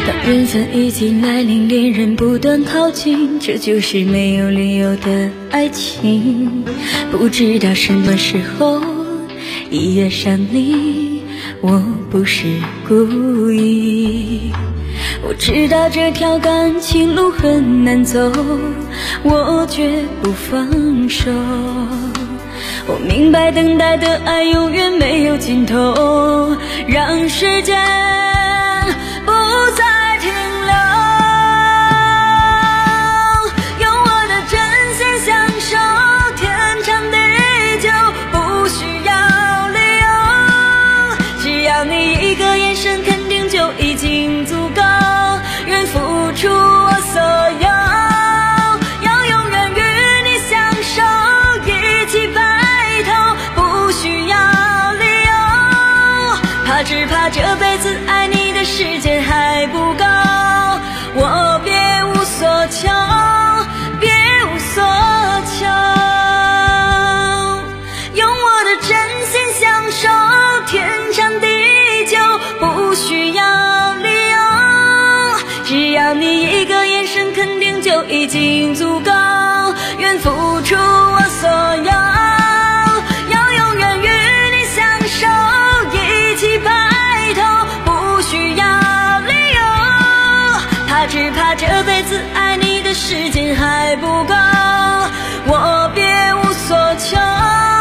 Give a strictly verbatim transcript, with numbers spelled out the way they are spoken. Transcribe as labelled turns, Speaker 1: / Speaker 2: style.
Speaker 1: 当缘分已经来临，恋人不断靠近，这就是没有理由的爱情。不知道什么时候一夜上你，我不是故意。我知道这条感情路很难走，我绝不放手。我明白等待的爱永远没有尽头，让时间不再停留，用我的真心享受天长地久，不需要理由，只要你一个眼神肯定就已经足够，愿付出我所有，要永远与你相守，一起白头，不需要理由，怕只怕这辈子爱你的时间还不够，我别无所求，别无所求，用我的真心享受天长地久，不需要理由，只要你一个眼神肯定就已经足够，愿付出我所有，要永远与你相守，一起白头，不需要理由，怕只怕这辈子爱你的时间还不够，我别无所求。